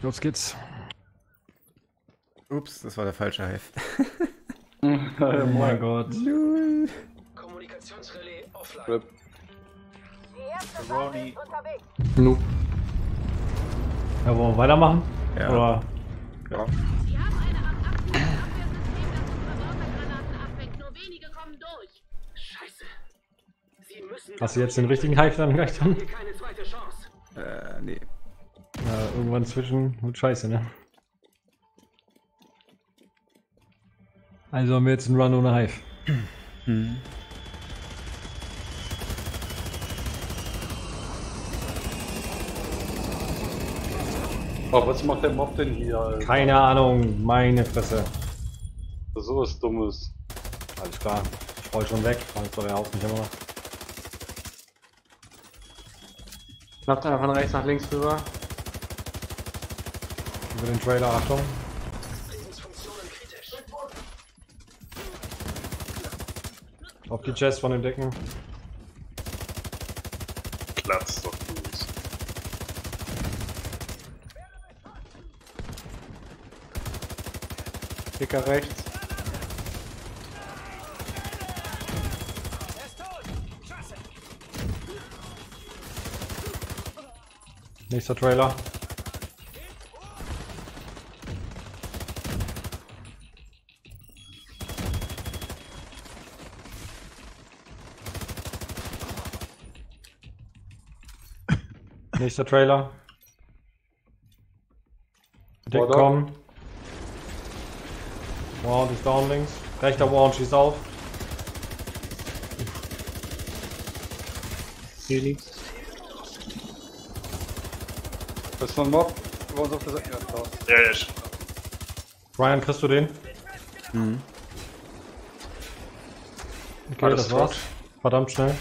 Los geht's. Ups, das war der falsche Hive. Oh mein Gott. Lul. Kommunikationsrelais offline. Rip. Die erste Waffe ist unterwegs. Nu. Ja, wollen wir weitermachen? Ja. Oder? Ja. Sie haben eine Art Abwehrsystem, das Verbrauchergranaten abfängt. Nur wenige kommen durch. Scheiße. Sie müssen... Hast du jetzt den richtigen Hive dann gleich dran? Hier keine zweite Chance. Nee. Ja, irgendwann zwischen. Gut, scheiße, ne? Also haben wir jetzt einen Run ohne Hive. Aber was macht der Mob denn hier, Alter? Keine Ahnung, meine Fresse. So was Dummes. Alles klar. Ich roll schon weg, weil es der Haus nicht immer noch. Läuft einer von rechts nach links rüber. Über den Trailer, Achtung. Lebensfunktionen kritisch. Auf die Chest von den Decken. Platz doch durch. Dicker rechts. Nächster Trailer. Nächster Trailer. Dick Border. kommen. Wound ist down links. Rechter Wound schießt auf. Heli. Das ist noch ein Mob. Über uns auf der Seite. Ja, da. Ja, ja, Ryan, kriegst du den? Okay, Alles das war's. tot. Verdammt schnell.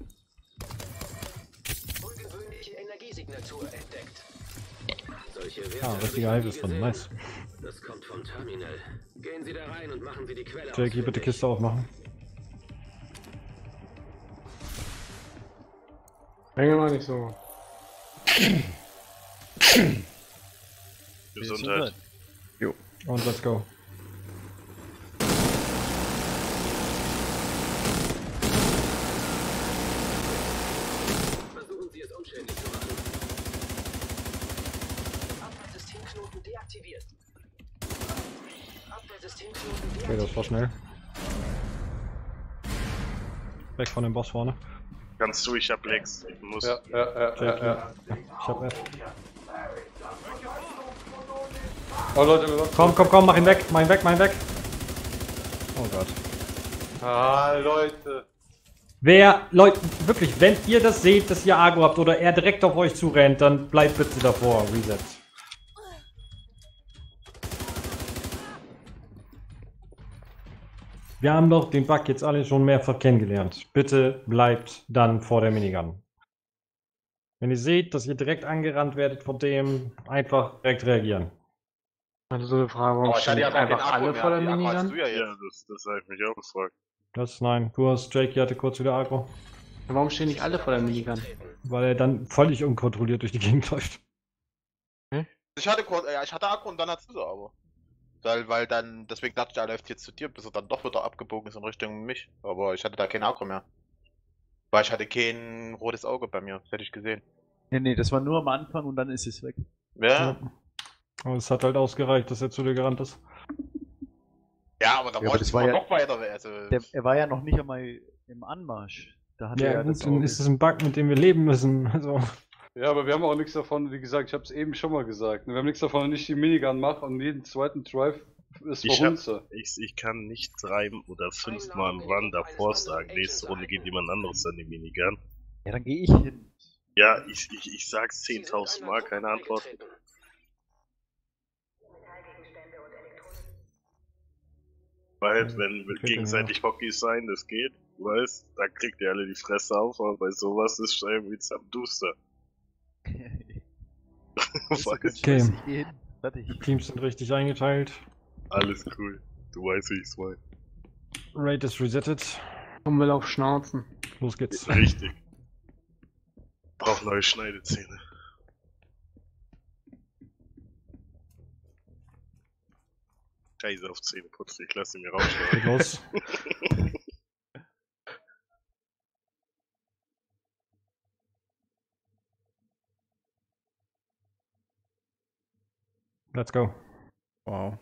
Ungewöhnliche Energiesignatur entdeckt. Solche Werte Ah, habe richtiger ich Hive nie ist drin. gesehen. Nice. Das kommt vom Terminal. Gehen Sie da rein und machen Sie die Quelle Jakey, bitte ausfindig. Kiste aufmachen. Hänge mal nicht so. Gesundheit. Und let's go. Versuchen Sie es unschädlich zu machen. Abwehrsystemknoten deaktiviert. Abwehrsystemknoten Okay, deaktiviert. das war schnell. Weg von dem Boss vorne. Kannst du, ich hab Lex. Ich muss. Ja. Ich hab F. Oh Leute, wir laufen. Komm, mach ihn weg, mach ihn weg. Oh Gott. Ah, Leute. Leute, wirklich, wenn ihr das seht, dass ihr Agro habt oder er direkt auf euch zurennt, dann bleibt bitte davor. Reset. Wir haben doch den Bug jetzt alle schon mehrfach kennengelernt. Bitte bleibt dann vor der Minigun. Wenn ihr seht, dass ihr direkt angerannt werdet von dem, einfach direkt reagieren. Also so eine Frage, warum Aber ich stehen hatte ja jetzt gar keinen einfach Akku alle mehr. vor der Die Akku hast Minigun? du ja jetzt. Ja, das habe ich mich auch gefragt. Nein, du hast Jakey hatte kurz wieder Agro. Warum stehen nicht alle vor der Minigun? Weil er dann völlig unkontrolliert durch die Gegend läuft. Ich hatte kurz, ich hatte Akku und dann hat's du aber. Weil dann, deswegen dachte ich, er läuft jetzt zu dir, bis er dann doch wieder abgebogen ist in Richtung mich. Aber ich hatte da keinen Akku mehr. Weil ich hatte kein rotes Auge bei mir, das hätte ich gesehen. Nee, das war nur am Anfang und dann ist es weg. Ja, Aber es hat halt ausgereicht, dass er zu dir gerannt ist. ja, aber da Ja, aber wollte das ich war ja- noch weiter. Also, Er war ja noch nicht einmal im Anmarsch. Da hatte Ja, er gut, das dann Auge. ist es ein Bug, mit dem wir leben müssen. Also, Ja, aber wir haben auch nichts davon, wie gesagt, ich habe es eben schon mal gesagt. Wir haben nichts davon, wenn ich die Minigun mache und jeden zweiten Drive ist Ich, verhunze. ich kann nicht 3 oder 5 Mal im Run davor sagen, nächste Runde geht jemand anderes an die Minigun. Ja, dann gehe ich hin. Ja, ich sag's 10.000 Mal, keine Antwort. Weil, wenn wir gegenseitig Hockeys sein, das geht, du weißt, da kriegt ihr alle die Fresse auf, aber bei sowas ist es irgendwie duster. Okay. Ich gehe hin. Fertig. die Teams sind richtig eingeteilt. Alles cool. Du weißt, wie ich's meine. Raid ist resettet. Kommen wir auf Schnauzen. Los geht's. Richtig. Brauch neue Schneidezähne. Scheiße auf Zähne putzen, ich lasse ihn mir Geht rausschauen. los. Let's go. Wow.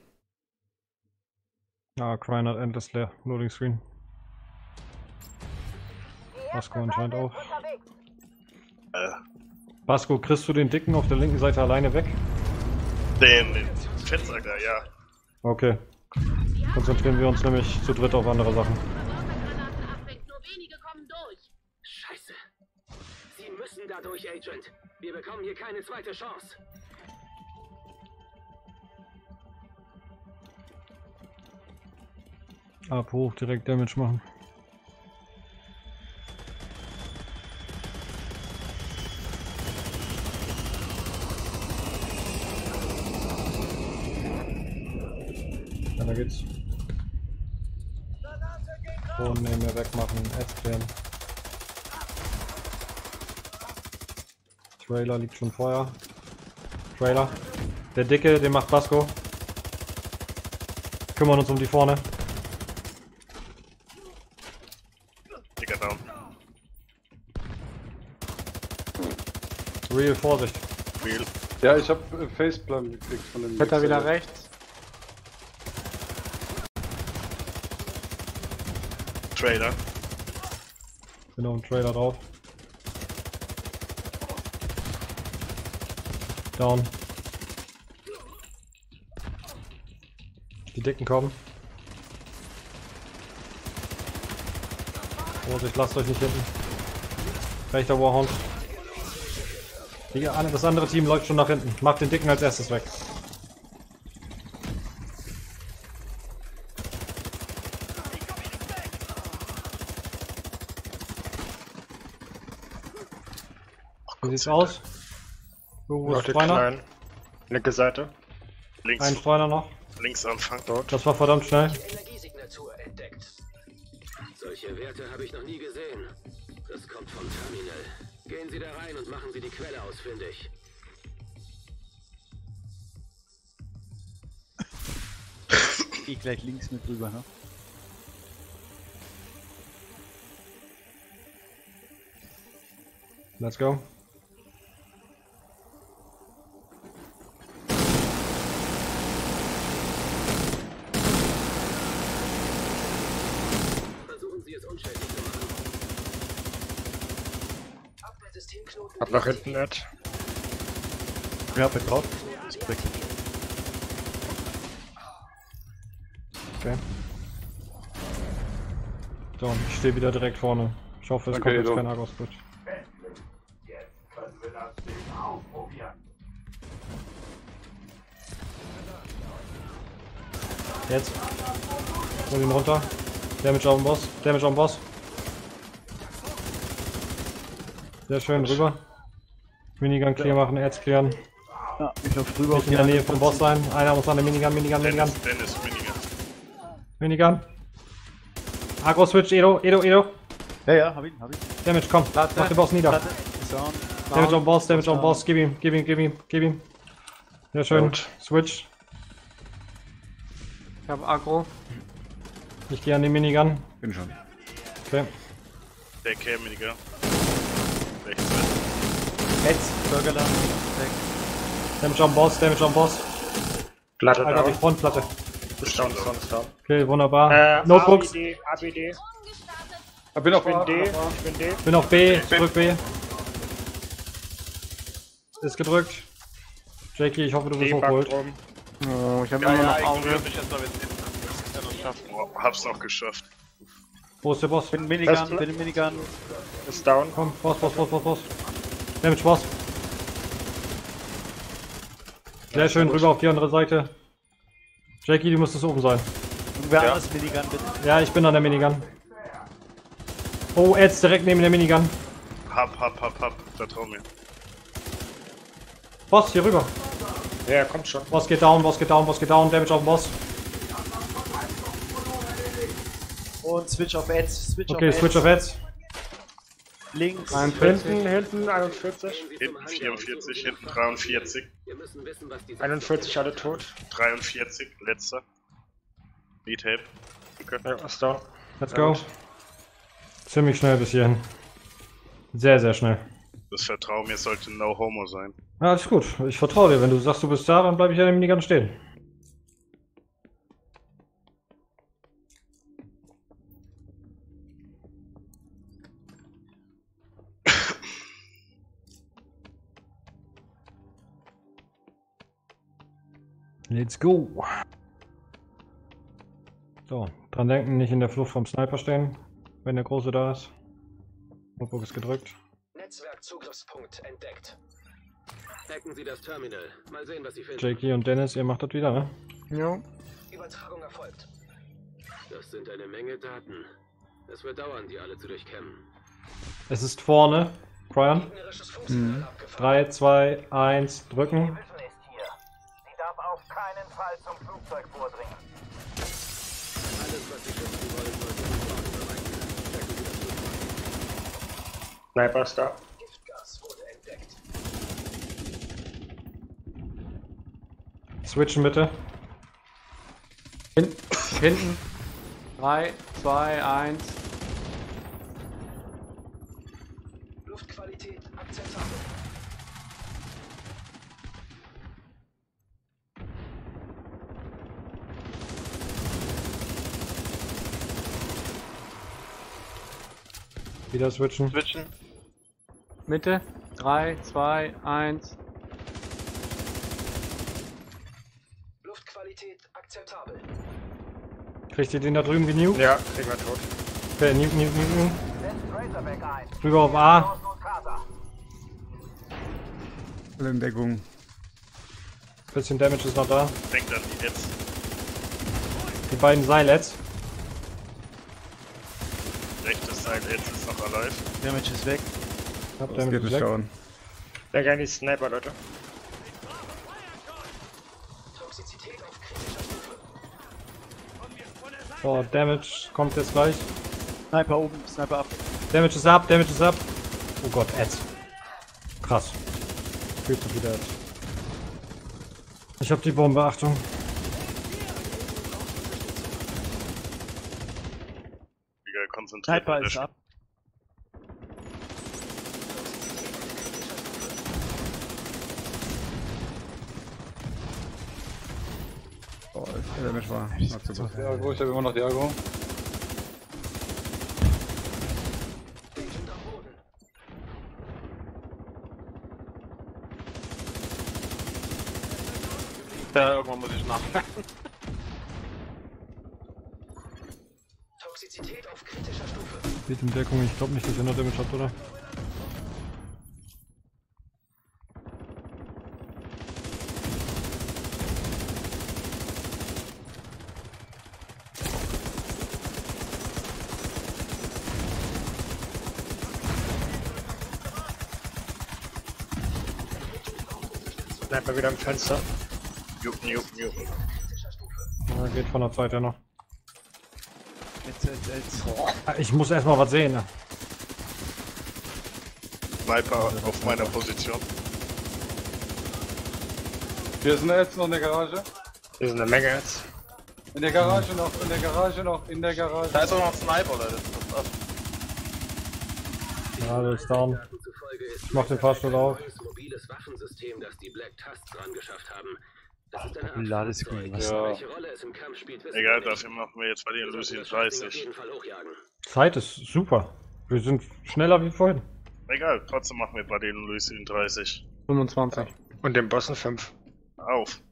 Ah, Cry not endless leer. Loading screen. Basko anscheinend auch. Basko, kriegst du den Dicken auf der linken Seite alleine weg? Den Fettsacker, ja. Okay. Konzentrieren wir uns nämlich zu dritt auf andere Sachen. Granaten abfängt, nur wenige kommen durch. Scheiße. Sie müssen da durch, Agent. Wir bekommen hier keine zweite Chance. Ab hoch, direkt Damage machen. Ja, da geht's. Boden neben mir wegmachen, Ads klären. Trailer liegt schon Feuer. Trailer. Der Dicke, den macht Basko. Kümmern uns um die vorne. Dicker down. Real, Vorsicht. Real. Ja, ich hab Faceplan gekriegt von dem Wetter wieder Mixer. rechts. Trailer. Bin auf dem Trailer drauf. Down. Die Dicken kommen. Vorsicht, lasst euch nicht hinten. Rechter Warhound. Das andere Team läuft schon nach hinten. Macht den Dicken als erstes weg. Wie sieht's aus? Wo ist Streuner? Linke Seite. Links, Ein Streuner noch. links Anfang. Das war verdammt schnell. Energiesignatur entdeckt. Solche Werte habe ich noch nie gesehen. Das kommt vom Terminal. Gehen Sie da rein und machen Sie die Quelle ausfindig. Geh gleich links mit drüber, ne? Let's go. Versuchen Sie es unschädlich zu machen. Hab nach hinten nicht. Ja, bin drauf. Ist weg. Okay. So, ich stehe wieder direkt vorne. Ich hoffe, es Okay, kommt jetzt Edo. kein Argos-Split. Jetzt. Hol ihn runter. Damage auf den Boss. Damage auf den Boss. Sehr schön, rüber. Minigun clear machen, Ads clearen. Ja, ich lauf drüber. Nicht in der Nähe vom Boss sein. Einer muss an der Minigun. Dennis, Minigun. Minigun. Agro-Switch, Edo. Ja, hab ihn. Damage, komm. Mach den Boss nieder. Platte. Ist down. Damage on Boss, gib ihm. Sehr schön. Gut. Switch. Ich hab Agro. Ich gehe an die Minigun. Bin schon. Okay. Der Minigun. Rechts. Jetzt, Burgerland. Weg. Damage on Boss. Platte Alter, die down. Frontplatte. Ist down. Okay, wunderbar. Notebooks. ABD. Ich bin auf Ich bin A. D. Ich bin D. Bin auf B. Drück B. Ist gedrückt. Jakey, ich hoffe, du bist D hochgeholt. backt rum. Oh, ich hab Ja, immer ja, noch Auge. ignoriert mich erstmal, wenn es nicht schaffen. Oh, hab's noch geschafft. Wo ist der Boss? Bin im Minigun. Ist down. Komm, Boss. Damage Boss. Sehr schön, rüber auf die andere Seite. Jakey, du müsstest oben sein. Wer anderes Minigun, bitte. Ja, ich bin an der Minigun. Oh, Ads direkt neben der Minigun. Hab. Vertrau mir. Boss, hier rüber. Ja, kommt schon. Boss geht down. Damage auf den Boss. Und Switch auf Ads. Okay, Switch auf Ads. Links. Hinten 41. Hinten 44, hinten 43. Wir müssen wissen, was diese 41 alle tot. 43, letzter. Need help. Okay. Ja, ist down. Let's go. Ziemlich schnell bis hierhin. Sehr, sehr schnell. Das Vertrauen mir sollte no homo sein. Ja, alles gut. Ich vertraue dir. Wenn du sagst, du bist da, dann bleibe ich ja im Minigun stehen. Let's go. So, dran denken, nicht in der Flucht vom Sniper stehen, wenn der Große da ist. Notebook ist gedrückt. Netzwerkzugriffspunkt entdeckt. Hacken Sie das Terminal. Mal sehen, was Sie finden. Jakey und Dennis, ihr macht das wieder, ne? Ja. Übertragung erfolgt. Das sind eine Menge Daten. Es wird dauern, die alle zu durchkämmen. Es ist vorne. Brian. Gegnerisches Funksignal abgefangen. 3, 2, 1, drücken. Wissen ist hier. Sie darf auf keinen Fall zum Flugzeug vordringen. Alles, was Sie schützen wollen, sollte sofort überreichen. Checken Sie das Flugzeug. Sniper ist da. Giftgas wurde entdeckt. Switchen bitte. Hinten. 3, 2, 1. Luftqualität akzeptabel. Wieder switchen. Mitte. 3, 2, 1. Luftqualität akzeptabel. Kriegt ihr den da drüben genug? Ja, kriegen wir tot. Okay, Nuke. Setzt Razorback ein. Rüber auf A. Ausnot Casa. Alle in Deckung. Bisschen Damage ist noch da. Denkt an die jetzt. Die beiden Silets. Rechtes Seil jetzt ist noch alive. Damage ist weg. Hab Das Damage geht ist nicht weg. down. Ja, gerne die Sniper, Leute. Toxizität auf kritischer Stufe. So, Damage kommt jetzt gleich. Sniper oben, Sniper ab. Damage ist ab, Damage ist ab. Oh Gott, Ed. Krass. Viel zu viel Ed. Ich hab die Bombe, Achtung. Egal, konzentriert. Sniper ist ab. Oh, der Damage war not so gut. Die Agro, ich habe immer noch die Agro. Ja, irgendwann muss ich nach. Toxizität auf kritischer Stufe. Geht in Deckung, ich glaube nicht, dass ihr noch Damage habt, oder? Sniper wieder im Fenster. Jucken. Ja, geht von der Zeit her noch. Jetzt. Ich muss erstmal was sehen. Ne? Sniper auf meiner Position. Wir sind jetzt noch in der Garage. Hier sind eine Menge jetzt. In der Garage noch, in der Garage. Da ist auch noch ein Sniper, Leute. Ja, der ist down. Ich mach den Fahrstuhl auf. Ein mobiles Waffensystem, das die Black Tusks dran geschafft haben. Das ist eine Art Ladescreen, was? Ja. Welche Rolle es im Kampf spielt, wissen Egal, wir nicht. dafür machen wir jetzt bei den Wir Lucien sollten das Ding auf 30. jeden Fall hochjagen. Zeit ist super. Wir sind schneller wie vorhin. Egal, trotzdem machen wir bei den Lucien 30. 25. Und den Bossen 5. Auf.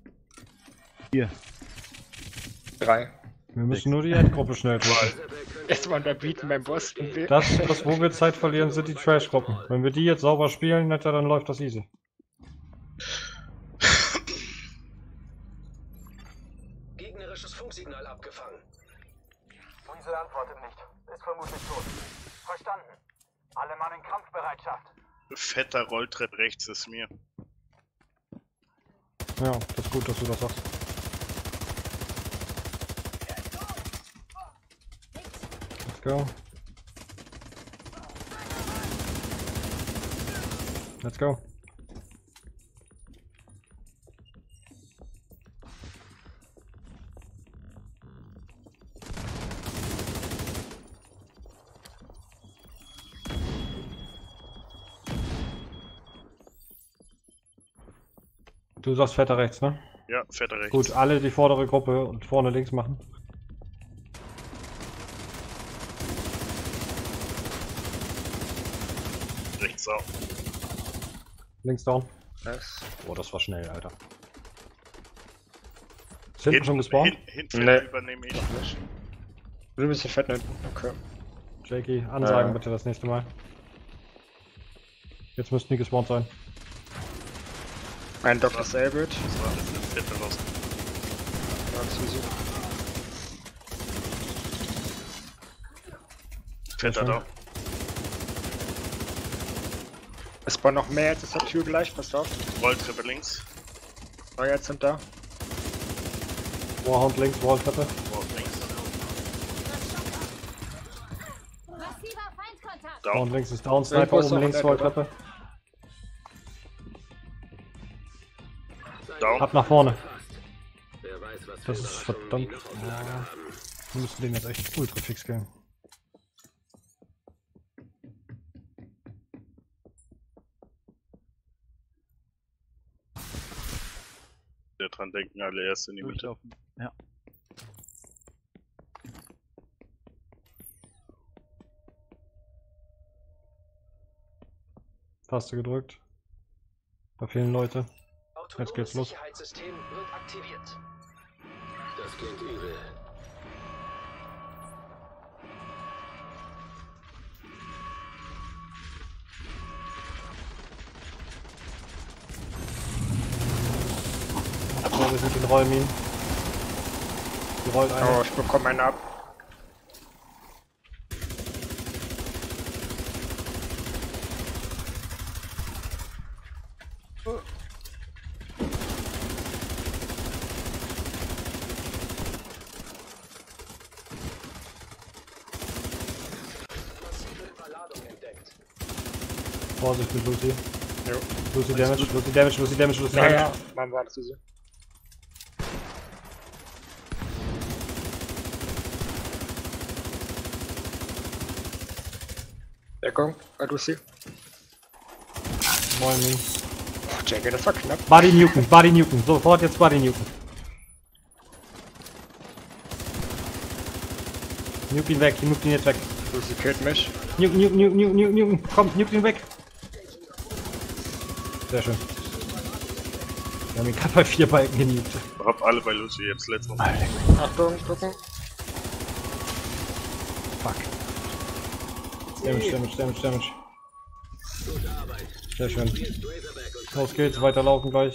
3. Wir müssen nur die Endgruppe schnell tun. Jetzt mal unterbieten beim Boss. Das, wo wir Zeit verlieren, sind die Trash-Gruppen. Wenn wir die jetzt sauber spielen, dann läuft das easy. Gegnerisches Funksignal abgefangen. Weasel antwortet nicht. Ist vermutlich tot. Verstanden. Alle Mann in Kampfbereitschaft. Fetter Rolltrepp rechts ist mir. Ja, das ist gut, dass du das sagst. Let's go. Let's go. Du sagst fetter rechts, ne? Ja, fetter rechts. Gut, alle die vordere Gruppe und vorne links machen. Rechts auch. Links down. Nice. Oh, das war schnell, Alter. Ist hinten schon gespawnt? Hinten Nee. übernehme ich. Noch nicht. Du bist hier fett hinten. Okay. Jakey, ansagen bitte das nächste Mal. Jetzt müssten die gespawnt sein. Ein Dock disabled. Das war das fette raus. Ja, das ist easy. Fetter da. Es spawnt noch mehr, jetzt ist der Tür gleich, passt auf. Rolltreppe links. Neue jetzt sind da. Warhound links, Walltreppe. Wall links. Massiver Feindkontakt. Down Down. links ist down, Irgendwo Sniper ist oben noch links, ein Dead, Walltreppe. Down. Ab nach vorne. Wer weiß, was für Das ist Überraschungen verdammt. die noch auf Lager Ja, haben. wir müssen den jetzt echt ultra fix killen. Wir dran denken, alle erst in die Mitte. Durchlaufen. Ja. Taste gedrückt. Da fehlen Leute. Jetzt geht's los. Sicherheitssystem wird aktiviert. Das klingt übel. Vorsicht mit den Rollminen. Die rollt eine. Oh, ich bekomme einen ab. Vorsicht mit Lucy. Jo. Lucy Damage, Lucy Damage, Lucy Damage, Lucy Ja, Damage. ja, man war das easy. Deckung, bei Lucy. Moin, Ming. Oh, Jackie, das war knapp. Body Nuken, Body Nuken. Sofort jetzt Body Nuken. Nuke ihn weg, nuke ihn jetzt weg. Lucy killt mich. Nuke, komm, nuke ihn weg. Sehr schön. Wir haben ihn gerade bei 4 Balken genukt. Hab alle bei Lucy jetzt letztes Mal. Achtung, gucken. Fuck. Damage. Sehr schön. Los geht's, weiterlaufen gleich.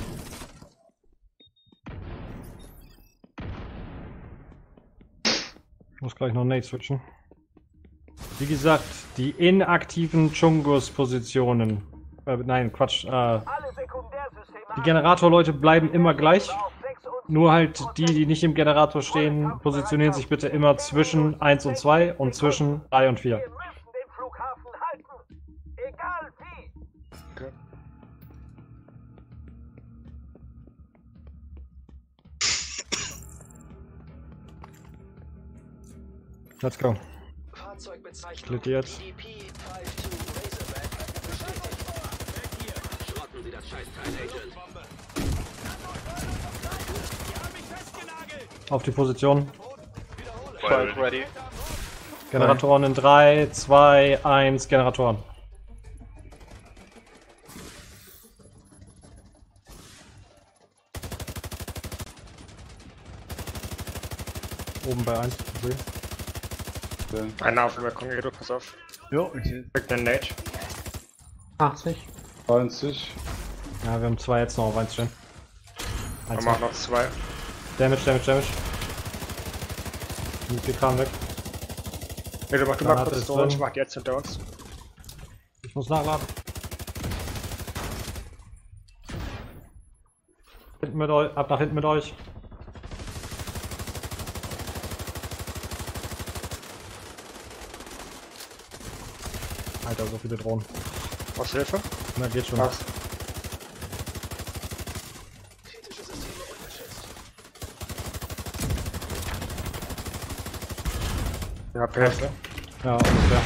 Ich muss gleich noch Nate switchen. Wie gesagt, die inaktiven Chungus-Positionen. Nein, Quatsch. Die Generatorleute bleiben immer gleich. Nur halt die, die nicht im Generator stehen, positionieren sich bitte immer zwischen 1 und 2 und zwischen 3 und 4. Wir müssen den Flughafen halten. Egal wie. Okay. Let's go. Fahrzeugbezeichnung Split jetzt. DP-52 Razorback bestätigt. Schrotten Sie das Scheißteil, Agent. Auf die Position. Fight ready. Generatoren in 3, 2, 1, Generatoren. Oben bei 1. Okay. Einer auf dem Balkon, Edo, pass auf. Jo, ich Kriegt den Nate. 80. 20. Ja, wir haben 2 jetzt noch auf 1 stehen. Wir machen noch 2. Damage. Nimmt die Kram weg. Edo, mach du Dann mal hat kurz es Storage, drin. mach die jetzt hinter uns. Ich muss nachladen. Hinten mit euch, ab nach hinten mit euch. Alter, so viele Drohnen. Brauchst du Hilfe? Na, geht schon. Passt. Ja, perfekt. Ja, ungefähr.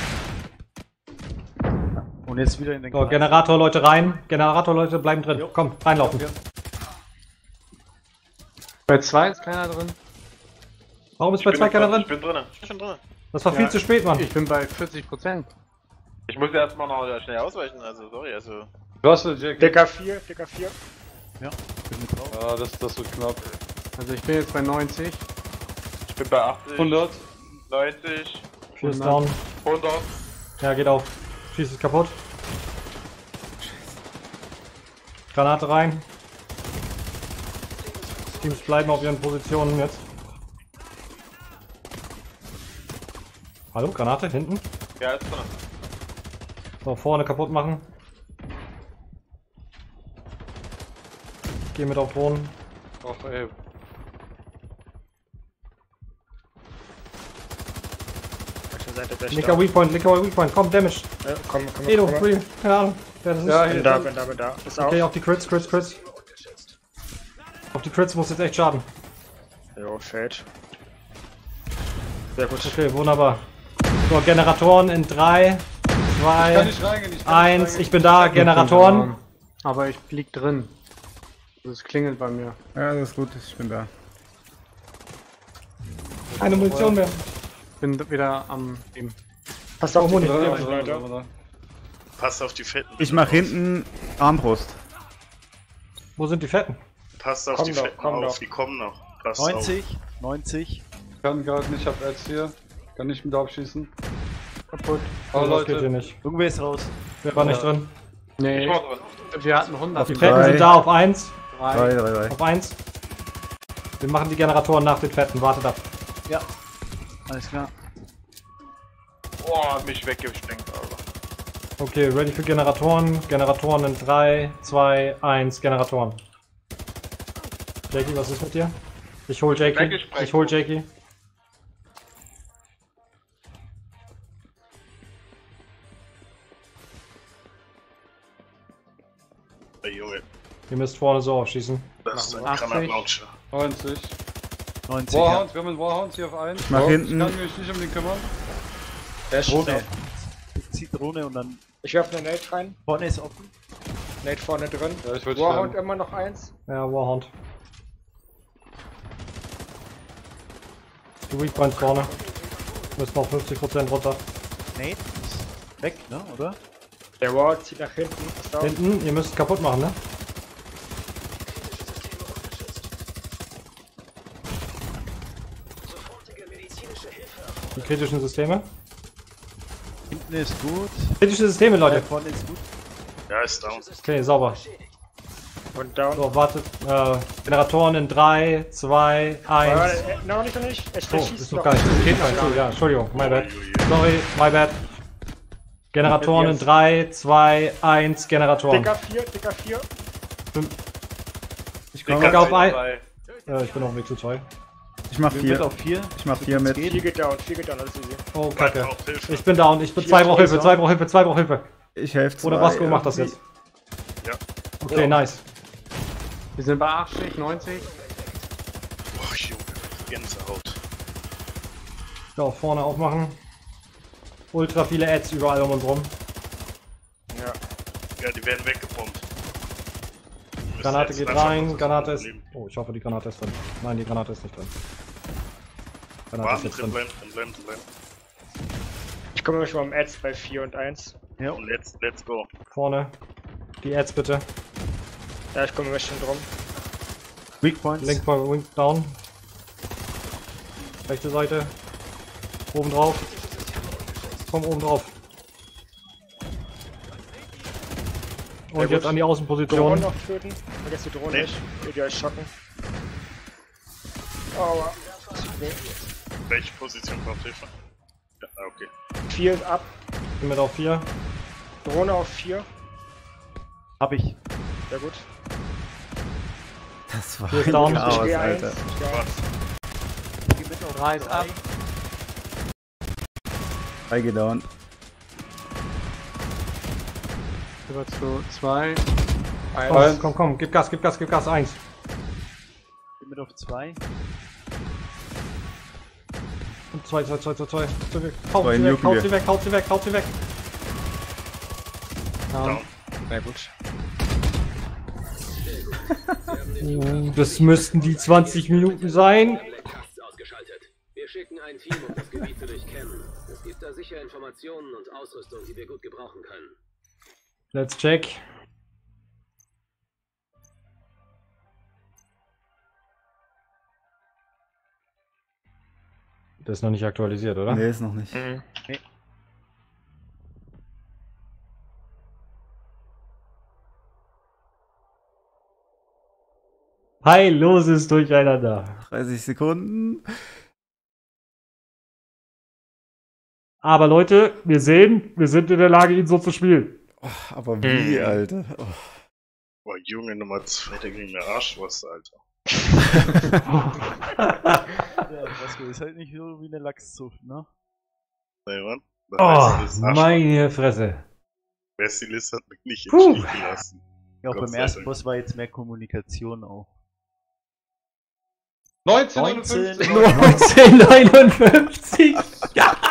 Und jetzt wieder in den So, Generatorleute rein. Generatorleute bleiben drin. Komm, reinlaufen. Bei 2 ist keiner drin. Warum ist bei 2 keiner drin? Ich bin drin. Ich bin drin. Das war viel zu spät, Mann. Ich bin bei 40%. Ich muss erstmal noch schnell ausweichen, also sorry, also. Was denn, Jackie? DK4, DK4. Ja, bin mit drauf. Ah, das wird knapp. Also ich bin jetzt bei 90. Ich bin bei 80. 100. 90. 4 ist down. 100. Ja, geht auf. Schieß ist kaputt. Granate rein. Teams bleiben auf ihren Positionen jetzt. Hallo, Granate hinten. Ja, ist drin. So, vorne kaputt machen. Geh mit auf Drohnen. Ach ey. Rechte Seite der Licker Weakpoint, komm, Damage. Komm. Edo, Real, keine Ahnung, wer das ist. Ja, Bin da. Ist Okay, auf. auf die Crits. Auf die Crits muss jetzt echt schaden. Jo, fällt. Sehr gut. Okay, wunderbar. So, Generatoren in 3, Ich kann 2, nicht reingehen, 1. Ich bin da, Generatoren. Aber ich lieg drin. Das klingelt bei mir. Ja, das ist gut, ich bin da. Keine Munition mehr. Bin wieder am Team. Passt auf die Muni. Leute. Passt auf die Fetten. Ich mach hinten Armbrust. Wo sind die Fetten? Passt auf Komm die doch, Fetten komm auf, doch. die kommen noch. Passt 90, 90. Kann gerade nicht, ich hab Ads hier. Kann nicht mit abschießen. Kaputt. Aber Das geht hier Leute, nicht. Irgendwer ist raus. Wer war nicht drin? Nee, Ich war drin. wir hatten 100. Die Drei. Fetten sind da auf 1. 3. Auf 1. Wir machen die Generatoren nach den Fetten, wartet ab. Ja. Alles klar. Boah, hat mich weggesprengt, Alter. Okay, ready für Generatoren. Generatoren in 3, 2, 1, Generatoren. Jakey, was ist mit dir? Ich hol Jakey. Weggesprengt. Ich hol Jakey. Ey, Junge, Ihr müsst vorne so aufschießen. das ist ein 80. Granatlauncher. 90. 90, ja. Warhound, wir haben einen Warhound hier auf 1. Ich mach hinten. Ich kann mich nicht um den kümmern. Der schießt Drohne. auf. Ich zieh Drohne und dann. Ich werf eine Nate rein. Vorne ist offen. Nate vorne drin. Ja, ich würde Warhound sterben. immer noch 1. Ja, Warhound. Die Weakpoints vorne. Müssen auf 50% runter. Nate ist weg, ne, oder? Der Warhound zieht nach hinten. Ist auf. Hinten, ihr müsst kaputt machen, ne? Die kritischen Systeme. Hinten ist gut. Kritische Systeme, Leute. Vorne ist gut. Ja, ist down. Okay, sauber. Und down. So, wartet. Generatoren in 3, 2, 1. Noch nicht. Es Oh, schießt ist noch gar nicht. Das geht nicht. Oh, ja, Entschuldigung, my bad. Sorry, my bad. Generatoren in 3, 2, 1, Generatoren. DK4. Ich Komm komme. auf ein. Ich bin auf dem Weg zu 2. Ich mach Wir sind 4. auf 4. Ich mach 4 mit. 4 geht down, alles easy. Oh, kacke. Braucht Hilfe. Ich bin down. Ich bin 2 braucht Hilfe, 2 braucht Hilfe, 2 braucht Hilfe. Ich helfe 2. Oder Vasco macht das jetzt. Ja. Okay, nice. Wir sind bei 80, 90. Boah, Junge, Gänsehaut. Ja, vorne aufmachen. Ultra viele Ads überall um uns rum. Ja, die werden weggepumpt. Wir müssen Granate jetzt geht langsam rein, versuchen, Granate ist. überleben. Oh, ich hoffe, die Granate ist drin. Nein, die Granate ist nicht drin. Granate ist Warten, jetzt drin drin. bleiben. Ich komme schon mal am Ads bei 4 und 1. Und let's go. Vorne. Die Ads bitte. Ja, ich komme mir schon drum. Weak Points. Link bei Wing down. Rechte Seite. Oben drauf. Komm oben drauf. Und jetzt an die Drohne Außenposition. noch töten. Vergesst die Drohne Nee. nicht. Will die euch schocken. Aua. Welche Position braucht Hilfe? Ja, okay. 4 ist ab. Bin mit auf 4. Drohne auf 4. Hab ich. Sehr gut. Das war Hier ist down. Chaos, ich gehe 1. Alter. Ich gehe 1. Geh mit auf 3 ist ab. 3 geht down. Über zu 2. Komm, gib Gas, 1. Geh mit auf 2. Und 2. Zwei Haut nuken sie weg. Down. Sehr gut. Das müssten die 20 Minuten sein. Blackcasts ausgeschaltet. Wir schicken ein Team, um das Gebiet zu durchkämmen. Es gibt da sicher Informationen und Ausrüstung, die wir gut gebrauchen können. Let's check. Das ist noch nicht aktualisiert, oder? Nee, ist noch nicht. Mhm. Heilloses Durcheinander. 30 Sekunden. Aber Leute, wir sehen, wir sind in der Lage, ihn so zu spielen. Oh, aber wie, Alter? Oh. Boah, Junge Nummer 2, der ging mir Arschwurst, Alter. Ja, Vasco ist halt nicht so wie eine Lachszucht, ne? Nee, Mann. Oh, meine Fresse. Bessilis hat mich nicht im Stich gelassen. Ja, auch Gott beim sei ersten Dank. Boss war jetzt mehr Kommunikation auch. 1959! 1959! Ja!